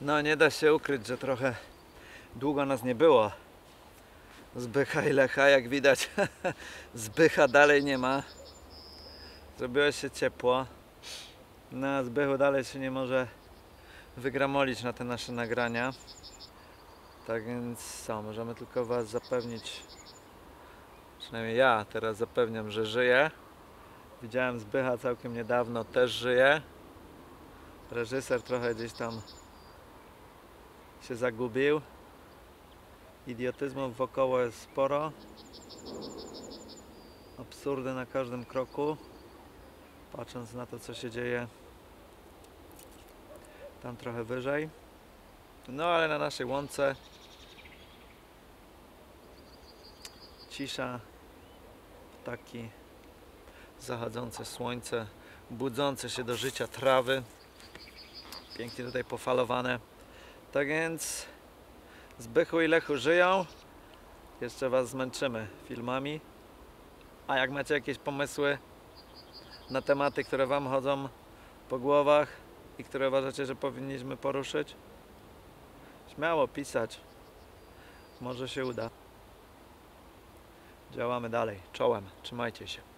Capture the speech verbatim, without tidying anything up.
No nie da się ukryć, że trochę długo nas nie było. Zbycha i Lecha, jak widać. Zbycha dalej nie ma. Zrobiło się ciepło. No a Zbychu dalej się nie może wygramolić na te nasze nagrania. Tak więc co, możemy tylko was zapewnić, przynajmniej ja teraz zapewniam, że żyję. Widziałem Zbycha całkiem niedawno, też żyje. Reżyser trochę gdzieś tam się zagubił. Idiotyzmów wokoło jest sporo. Absurdy na każdym kroku. Patrząc na to, co się dzieje tam trochę wyżej. No ale na naszej łące cisza, ptaki, zachodzące słońce, budzące się do życia trawy. Pięknie tutaj pofalowane. Tak więc Zbychu i Lechu żyją. Jeszcze was zmęczymy filmami. A jak macie jakieś pomysły na tematy, które wam chodzą po głowach i które uważacie, że powinniśmy poruszyć, śmiało pisać. Może się uda. Działamy dalej. Czołem. Trzymajcie się.